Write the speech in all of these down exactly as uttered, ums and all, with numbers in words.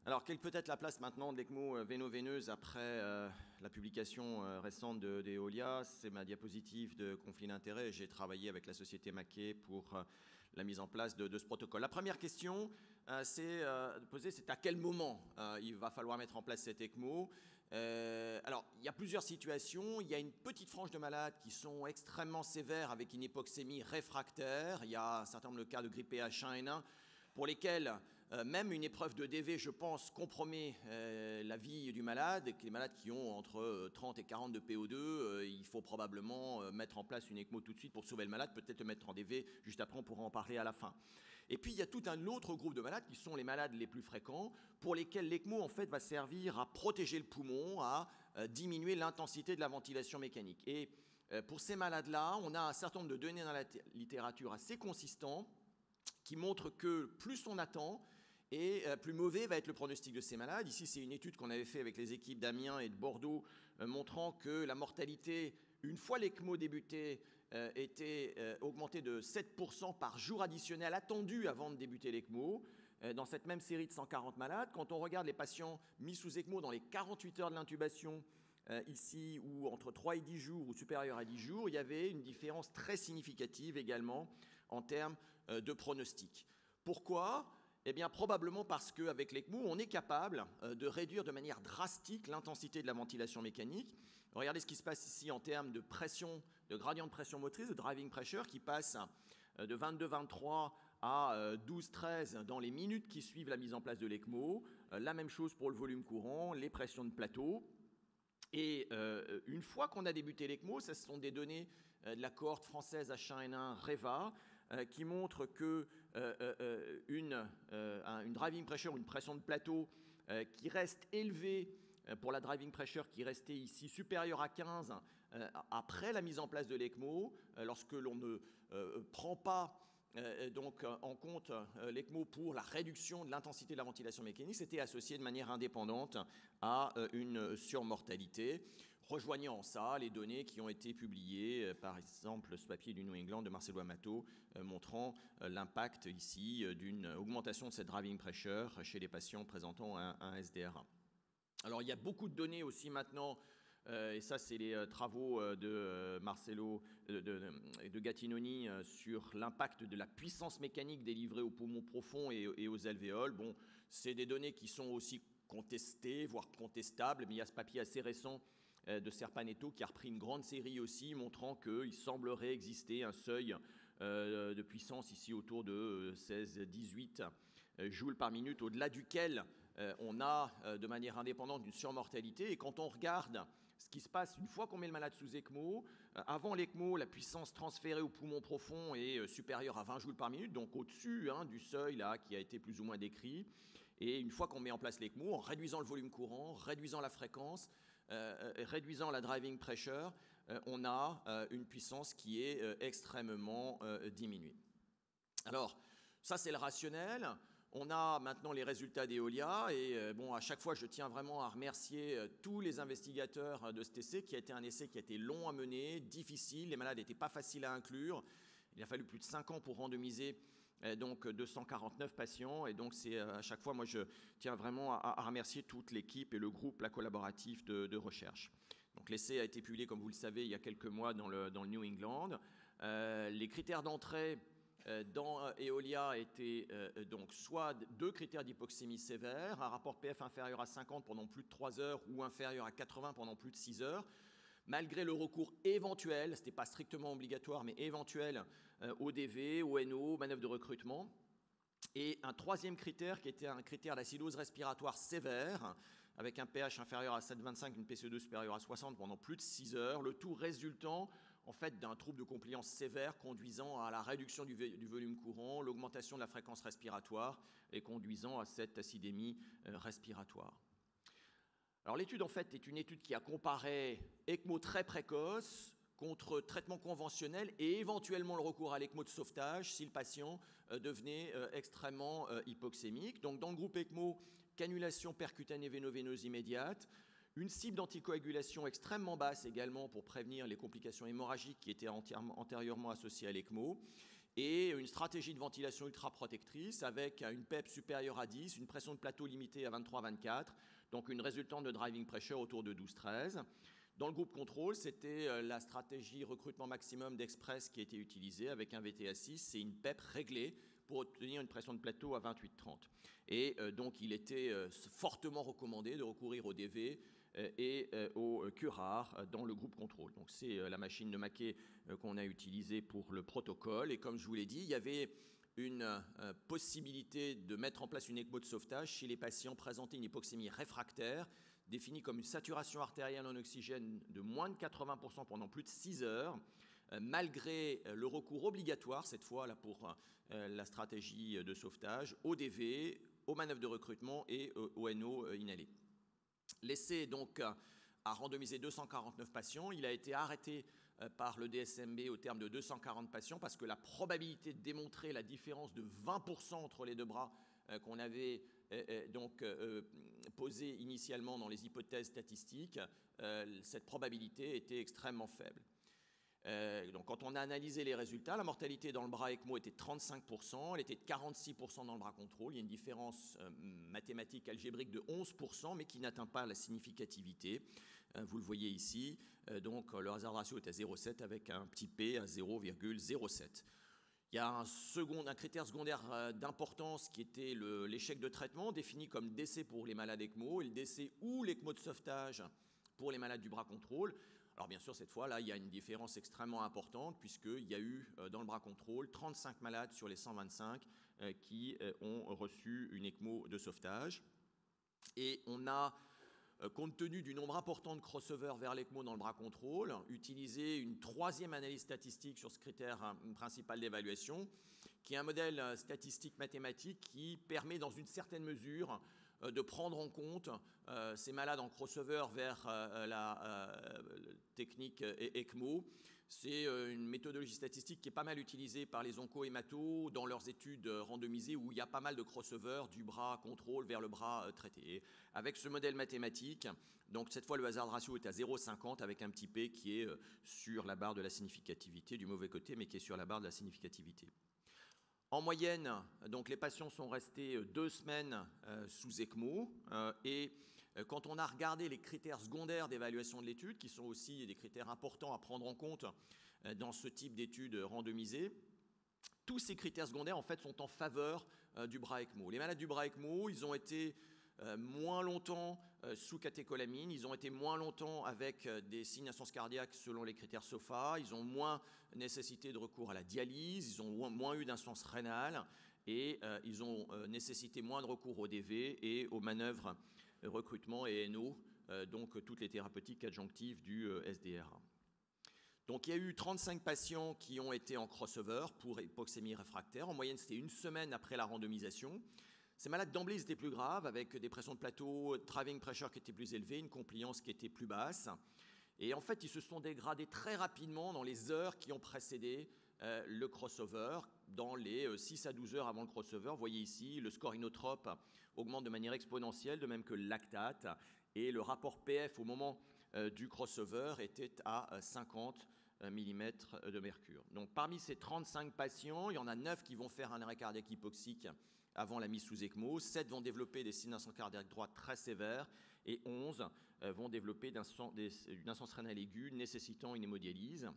Alors, quelle peut être la place maintenant de l'ECMO véno-veineuse après euh, la publication euh, récente de, d'Eolia? C'est ma diapositive de conflit d'intérêts. J'ai travaillé avec la société Maquet pour euh, la mise en place de, de ce protocole. La première question, euh, c'est euh, de poser, c'est à quel moment euh, il va falloir mettre en place cet ECMO? Euh, alors, il y a plusieurs situations. Il y a une petite frange de malades qui sont extrêmement sévères avec une hypoxémie réfractaire. Il y a un certain nombre de cas de grippe H un N un pour lesquels euh, même une épreuve de D V, je pense, compromet euh, la vie du malade, et que les malades qui ont entre trente et quarante de P O deux, euh, il faut probablement euh, mettre en place une ECMO tout de suite pour sauver le malade, peut-être le mettre en D V, juste après on pourra en parler à la fin. Et puis il y a tout un autre groupe de malades qui sont les malades les plus fréquents, pour lesquels l'ECMO en fait va servir à protéger le poumon, à euh, diminuer l'intensité de la ventilation mécanique. Et euh, pour ces malades-là, on a un certain nombre de données dans la littérature assez consistants, qui montre que plus on attend, et plus mauvais va être le pronostic de ces malades. Ici, c'est une étude qu'on avait faite avec les équipes d'Amiens et de Bordeaux, euh, montrant que la mortalité, une fois l'ECMO débuté, euh, était euh, augmentée de sept pour cent par jour additionnel attendu avant de débuter l'ECMO. Euh, dans cette même série de cent quarante malades, quand on regarde les patients mis sous ECMO dans les quarante-huit heures de l'intubation, Euh, ici, ou entre trois et dix jours, ou supérieur à dix jours, il y avait une différence très significative également en termes euh, de pronostic. Pourquoi ? Eh bien, probablement parce qu'avec l'ECMO, on est capable euh, de réduire de manière drastique l'intensité de la ventilation mécanique. Regardez ce qui se passe ici en termes de pression, de gradient de pression motrice, de driving pressure, qui passe euh, de vingt-deux vingt-trois à euh, douze treize dans les minutes qui suivent la mise en place de l'ECMO. Euh, la même chose pour le volume courant, les pressions de plateau. Et euh, une fois qu'on a débuté l'ECMO, ce sont des données euh, de la cohorte française H un N un REVA euh, qui montrent qu'une euh, euh, une, euh, une driving pressure, une pression de plateau euh, qui reste élevée euh, pour la driving pressure qui restait ici supérieure à quinze euh, après la mise en place de l'ECMO, euh, lorsque l'on ne euh, prend pas Euh, donc en compte euh, l'ECMO pour la réduction de l'intensité de la ventilation mécanique, c'était associé de manière indépendante à euh, une surmortalité, rejoignant en ça les données qui ont été publiées, euh, par exemple ce papier du New England de Marcelo Amato, euh, montrant euh, l'impact ici euh, d'une augmentation de cette driving pressure chez les patients présentant un, un S D R un. Alors il y a beaucoup de données aussi maintenant. Euh, et ça, c'est les euh, travaux euh, de euh, Marcelo et de, de, de Gattinoni euh, sur l'impact de la puissance mécanique délivrée aux poumons profonds et, et aux alvéoles. Bon, c'est des données qui sont aussi contestées, voire contestables, mais il y a ce papier assez récent euh, de Serpanetto qui a repris une grande série aussi, montrant qu'il semblerait exister un seuil euh, de puissance ici autour de seize à dix-huit euh, joules par minute, au-delà duquel euh, on a euh, de manière indépendante une surmortalité. Et quand on regarde ce qui se passe une fois qu'on met le malade sous ECMO, euh, avant l'ECMO, la puissance transférée au poumon profond est euh, supérieure à vingt joules par minute, donc au-dessus hein, du seuil là, qui a été plus ou moins décrit. Et une fois qu'on met en place l'ECMO, en réduisant le volume courant, réduisant la fréquence, euh, réduisant la driving pressure, euh, on a euh, une puissance qui est euh, extrêmement euh, diminuée. Alors, ça c'est le rationnel. On a maintenant les résultats d'Eolia et euh, bon, à chaque fois, je tiens vraiment à remercier euh, tous les investigateurs de cet essai qui a été un essai qui a été long à mener, difficile, les malades n'étaient pas faciles à inclure. Il a fallu plus de cinq ans pour randomiser euh, donc deux cent quarante-neuf patients et donc c'est euh, à chaque fois, moi je tiens vraiment à, à remercier toute l'équipe et le groupe, la collaboratif de, de recherche. Donc l'essai a été publié, comme vous le savez, il y a quelques mois dans le, dans le New England. Euh, les critères d'entrée dans Eolia étaient euh, donc soit deux critères d'hypoxémie sévère, un rapport P F inférieur à cinquante pendant plus de trois heures ou inférieur à quatre-vingts pendant plus de six heures, malgré le recours éventuel, ce n'était pas strictement obligatoire, mais éventuel euh, au D V, au N O, manœuvre de recrutement. Et un troisième critère qui était un critère d'acidose respiratoire sévère, avec un pH inférieur à sept virgule vingt-cinq, une P C E deux supérieure à soixante pendant plus de six heures, le tout résultant en fait d'un trouble de compliance sévère conduisant à la réduction du, du volume courant, l'augmentation de la fréquence respiratoire et conduisant à cette acidémie euh, respiratoire. Alors l'étude en fait est une étude qui a comparé ECMO très précoce contre traitement conventionnel et éventuellement le recours à l'ECMO de sauvetage si le patient euh, devenait euh, extrêmement euh, hypoxémique. Donc dans le groupe ECMO, cannulation percutanée véno-veineuse immédiate, une cible d'anticoagulation extrêmement basse également pour prévenir les complications hémorragiques qui étaient antérieurement associées à l'ECMO, et une stratégie de ventilation ultra protectrice avec une P E P supérieure à dix, une pression de plateau limitée à vingt-trois vingt-quatre, donc une résultante de driving pressure autour de douze treize. Dans le groupe contrôle, c'était la stratégie recrutement maximum d'Express qui a été utilisée avec un V T A six et une P E P réglée pour obtenir une pression de plateau à vingt-huit trente. Et euh, donc, il était euh, fortement recommandé de recourir au D V euh, et euh, au Curare euh, dans le groupe contrôle. Donc, c'est euh, la machine de Maquet euh, qu'on a utilisée pour le protocole. Et comme je vous l'ai dit, il y avait une euh, possibilité de mettre en place une ECMO de sauvetage chez les patients présentant une hypoxémie réfractaire, définie comme une saturation artérielle en oxygène de moins de quatre-vingts pour cent pendant plus de six heures, euh, malgré euh, le recours obligatoire, cette fois là pour euh, la stratégie de sauvetage, au D V, aux manœuvres de recrutement et euh, au N O euh, inhalé. L'essai donc euh, a randomisé deux cent quarante-neuf patients. Il a été arrêté euh, par le D S M B au terme de deux cent quarante patients parce que la probabilité de démontrer la différence de vingt pour cent entre les deux bras euh, qu'on avait euh, donc euh, posée initialement dans les hypothèses statistiques, euh, cette probabilité était extrêmement faible. Euh, donc quand on a analysé les résultats, la mortalité dans le bras ECMO était de trente-cinq pour cent, elle était de quarante-six pour cent dans le bras contrôle. Il y a une différence euh, mathématique algébrique de onze pour cent, mais qui n'atteint pas la significativité. Euh, vous le voyez ici. Euh, donc le hazard ratio est à zéro virgule sept avec un petit p à zéro virgule zéro sept. Il y a un, second, un critère secondaire euh, d'importance qui était l'échec de traitement, défini comme décès pour les malades ECMO, et le décès ou l'ECMO de sauvetage pour les malades du bras contrôle. Alors bien sûr, cette fois-là, il y a une différence extrêmement importante puisqu'il y a eu euh, dans le bras contrôle trente-cinq malades sur les cent vingt-cinq euh, qui euh, ont reçu une ECMO de sauvetage. Et on a, euh, compte tenu du nombre important de crossover vers l'ECMO dans le bras contrôle, utilisé une troisième analyse statistique sur ce critère hein, principal d'évaluation, qui est un modèle euh, statistique mathématique qui permet dans une certaine mesure de prendre en compte euh, ces malades en crossover vers euh, la euh, technique ECMO. C'est euh, une méthodologie statistique qui est pas mal utilisée par les onco-hématos dans leurs études randomisées où il y a pas mal de crossover du bras contrôle vers le bras euh, traité. Et avec ce modèle mathématique, donc cette fois le hazard ratio est à zéro virgule cinquante avec un petit p qui est euh, sur la barre de la significativité du mauvais côté, mais qui est sur la barre de la significativité. En moyenne, donc, les patients sont restés deux semaines euh, sous ECMO euh, et euh, quand on a regardé les critères secondaires d'évaluation de l'étude, qui sont aussi des critères importants à prendre en compte euh, dans ce type d'études randomisées, tous ces critères secondaires en fait, sont en faveur euh, du bras ECMO. Les malades du bras ECMO, ils ont été Euh, moins longtemps euh, sous catécholamine, ils ont été moins longtemps avec euh, des signes d'insuffisance cardiaque selon les critères SOFA, ils ont moins nécessité de recours à la dialyse, ils ont moins, moins eu d'insuffisance rénale et euh, ils ont euh, nécessité moins de recours au D V et aux manœuvres euh, recrutement et N O, euh, donc euh, toutes les thérapeutiques adjonctives du euh, S D R A. Donc il y a eu trente-cinq patients qui ont été en crossover pour hypoxémie réfractaire. En moyenne, c'était une semaine après la randomisation. Ces malades d'emblée étaient plus graves, avec des pressions de plateau, driving pressure qui étaient plus élevées, une compliance qui était plus basse. Et en fait, ils se sont dégradés très rapidement dans les heures qui ont précédé euh, le crossover, dans les euh, six à douze heures avant le crossover. Vous voyez ici, le score inotrope augmente de manière exponentielle, de même que le lactate. Et le rapport P F au moment euh, du crossover était à cinquante millimètres de mercure. Donc parmi ces trente-cinq patients, il y en a neuf qui vont faire un arrêt cardiaque hypoxique avant la mise sous ECMO, sept vont développer des signes d'insuffisance cardiaque droite très sévères et onze vont développer une insuffisance rénale aiguë nécessitant une hémodialyse.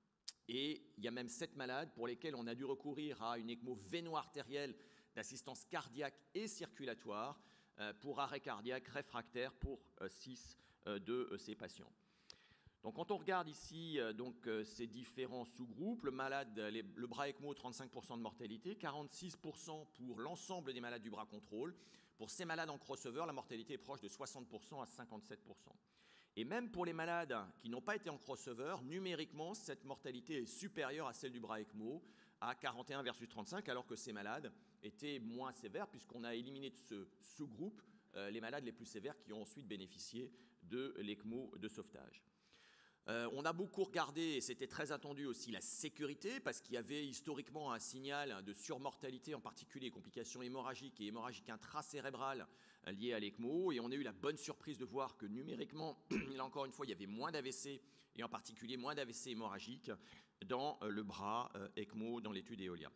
Et il y a même sept malades pour lesquels on a dû recourir à une ECMO véno-artérielle d'assistance cardiaque et circulatoire pour arrêt cardiaque réfractaire pour six de ces patients. Donc, quand on regarde ici donc, ces différents sous-groupes, le, malade, les, le bras ECMO, trente-cinq pour cent de mortalité, quarante-six pour cent pour l'ensemble des malades du bras contrôle. Pour ces malades en crossover, la mortalité est proche de soixante pour cent à cinquante-sept pour cent. Et même pour les malades qui n'ont pas été en crossover, numériquement, cette mortalité est supérieure à celle du bras ECMO, à quarante et un versus trente-cinq, alors que ces malades étaient moins sévères, puisqu'on a éliminé de ce sous-groupe euh, les malades les plus sévères qui ont ensuite bénéficié de l'ECMO de sauvetage. Euh, on a beaucoup regardé, et c'était très attendu aussi, la sécurité, parce qu'il y avait historiquement un signal de surmortalité, en particulier complications hémorragiques et hémorragiques intracérébrales liées à l'ECMO. Et on a eu la bonne surprise de voir que numériquement, là encore une fois, il y avait moins d'A V C, et en particulier moins d'A V C hémorragiques, dans le bras ECMO dans l'étude Eolia.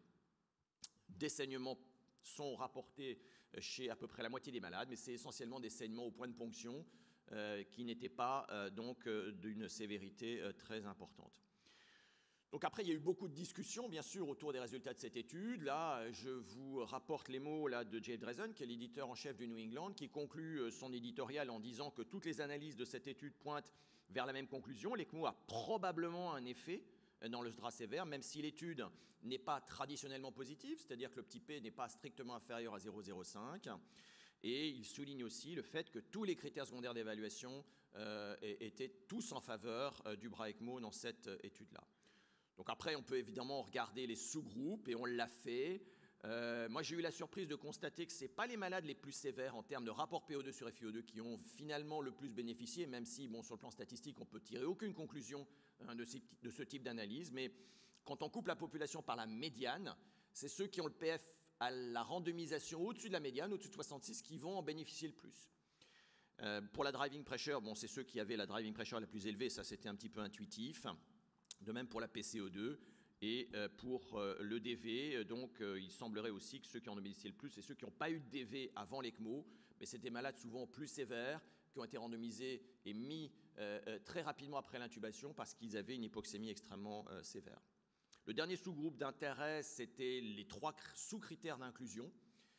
Des saignements sont rapportés chez à peu près la moitié des malades, mais c'est essentiellement des saignements au point de ponction euh, qui n'étaient pas euh, donc euh, d'une sévérité euh, très importante. Donc après, il y a eu beaucoup de discussions, bien sûr, autour des résultats de cette étude. Là, je vous rapporte les mots là, de Jay Drazen, qui est l'éditeur en chef du New England, qui conclut son éditorial en disant que toutes les analyses de cette étude pointent vers la même conclusion. L'ECMO a probablement un effet dans le S D R A sévère, même si l'étude n'est pas traditionnellement positive, c'est-à-dire que le petit p n'est pas strictement inférieur à zéro virgule zéro cinq. Et il souligne aussi le fait que tous les critères secondaires d'évaluation euh, étaient tous en faveur euh, du bras ECMO dans cette euh, étude-là. Donc après, on peut évidemment regarder les sous-groupes, et on l'a fait. Euh, moi, j'ai eu la surprise de constater que ce n'est pas les malades les plus sévères en termes de rapport P O deux sur F i O deux qui ont finalement le plus bénéficié, même si, bon, sur le plan statistique, on ne peut tirer aucune conclusion hein, de, ces, de ce type d'analyse. Mais quand on coupe la population par la médiane, c'est ceux qui ont le P F à la randomisation au-dessus de la médiane, au-dessus de soixante-six, qui vont en bénéficier le plus. Euh, pour la driving pressure, bon, c'est ceux qui avaient la driving pressure la plus élevée, ça c'était un petit peu intuitif. De même pour la P C O deux et pour le D V. Donc, il semblerait aussi que ceux qui en ont bénéficié le plus, c'est ceux qui n'ont pas eu de D V avant l'ECMO, mais c'est des malades souvent plus sévères qui ont été randomisés et mis euh, très rapidement après l'intubation parce qu'ils avaient une hypoxémie extrêmement euh, sévère. Le dernier sous-groupe d'intérêt, c'était les trois sous-critères d'inclusion.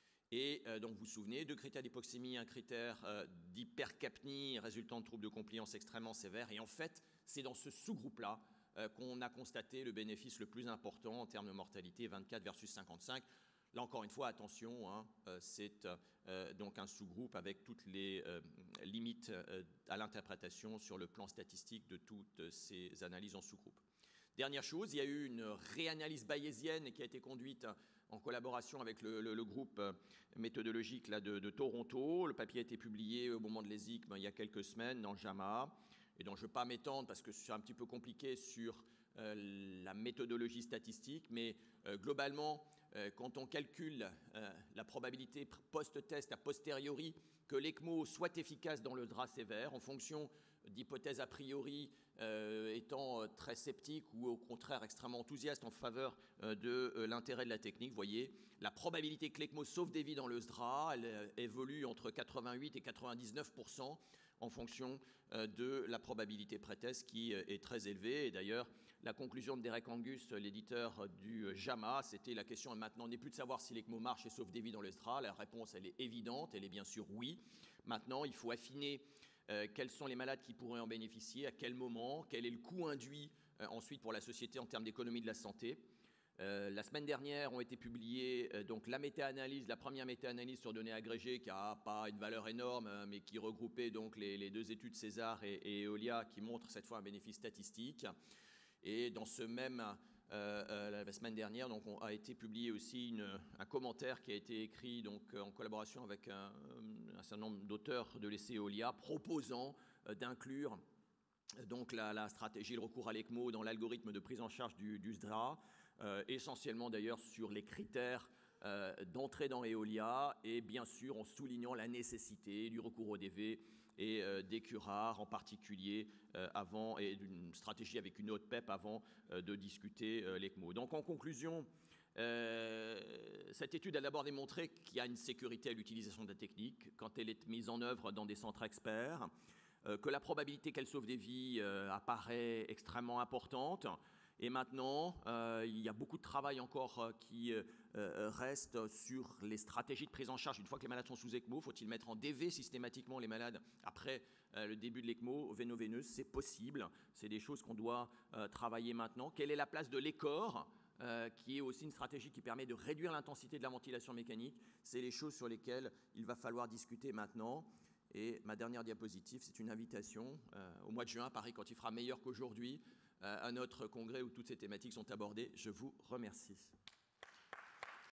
Et euh, donc, vous vous souvenez, deux critères d'hypoxémie, un critère euh, d'hypercapnie résultant de troubles de compliance extrêmement sévères. Et en fait, c'est dans ce sous-groupe-là qu'on a constaté le bénéfice le plus important en termes de mortalité, vingt-quatre versus cinquante-cinq. Là, encore une fois, attention, hein, c'est euh, donc un sous-groupe avec toutes les euh, limites euh, à l'interprétation sur le plan statistique de toutes ces analyses en sous-groupe. Dernière chose, il y a eu une réanalyse bayésienne qui a été conduite en collaboration avec le, le, le groupe méthodologique là, de, de Toronto. Le papier a été publié au moment de l'E S I C ben, il y a quelques semaines dans JAMA. Et donc je ne veux pas m'étendre parce que c'est un petit peu compliqué sur euh, la méthodologie statistique, mais euh, globalement, euh, quand on calcule euh, la probabilité post-test a posteriori que l'ECMO soit efficace dans le S D R A sévère, en fonction d'hypothèses a priori euh, étant très sceptiques ou au contraire extrêmement enthousiastes en faveur euh, de euh, l'intérêt de la technique, vous voyez, la probabilité que l'ECMO sauve des vies dans le S D R A, elle euh, évolue entre quatre-vingt-huit et quatre-vingt-dix-neuf pour cent en fonction euh, de la probabilité pré-test qui euh, est très élevée. Et d'ailleurs, la conclusion de Derek Angus, l'éditeur du JAMA, c'était la question maintenant n'est plus de savoir si l'ECMO marche et sauve des vies dans le S D R A. La réponse, elle est évidente, elle est bien sûr oui. Maintenant, il faut affiner euh, quels sont les malades qui pourraient en bénéficier, à quel moment, quel est le coût induit euh, ensuite pour la société en termes d'économie de la santé. Euh, la semaine dernière ont été publiées euh, donc la méta-analyse, la première méta-analyse sur données agrégées qui n'a pas une valeur énorme, euh, mais qui regroupait donc les, les deux études César et, et Eolia qui montrent cette fois un bénéfice statistique. Et dans ce même, euh, euh, la semaine dernière, donc, on a été publié aussi une, un commentaire qui a été écrit donc, en collaboration avec un, un certain nombre d'auteurs de l'essai Eolia proposant euh, d'inclure donc la, la stratégie, le recours à l'ECMO dans l'algorithme de prise en charge du, du S D R A. Euh, essentiellement d'ailleurs sur les critères euh, d'entrée dans Eolia et bien sûr en soulignant la nécessité du recours au D V et euh, des curares en particulier euh, avant et d'une stratégie avec une autre P E P avant euh, de discuter euh, l'ECMO. Donc en conclusion, euh, cette étude a d'abord démontré qu'il y a une sécurité à l'utilisation de la technique quand elle est mise en œuvre dans des centres experts, euh, que la probabilité qu'elle sauve des vies euh, apparaît extrêmement importante. Et maintenant, euh, il y a beaucoup de travail encore euh, qui euh, reste sur les stratégies de prise en charge. Une fois que les malades sont sous ECMO, faut-il mettre en D V systématiquement les malades après euh, le début de l'ECMO véno-veineuse? C'est possible. C'est des choses qu'on doit euh, travailler maintenant. Quelle est la place de l'ECOR, euh, qui est aussi une stratégie qui permet de réduire l'intensité de la ventilation mécanique? C'est les choses sur lesquelles il va falloir discuter maintenant. Et ma dernière diapositive, c'est une invitation. Euh, au mois de juin, à Paris, quand il fera meilleur qu'aujourd'hui, à notre congrès où toutes ces thématiques sont abordées. Je vous remercie.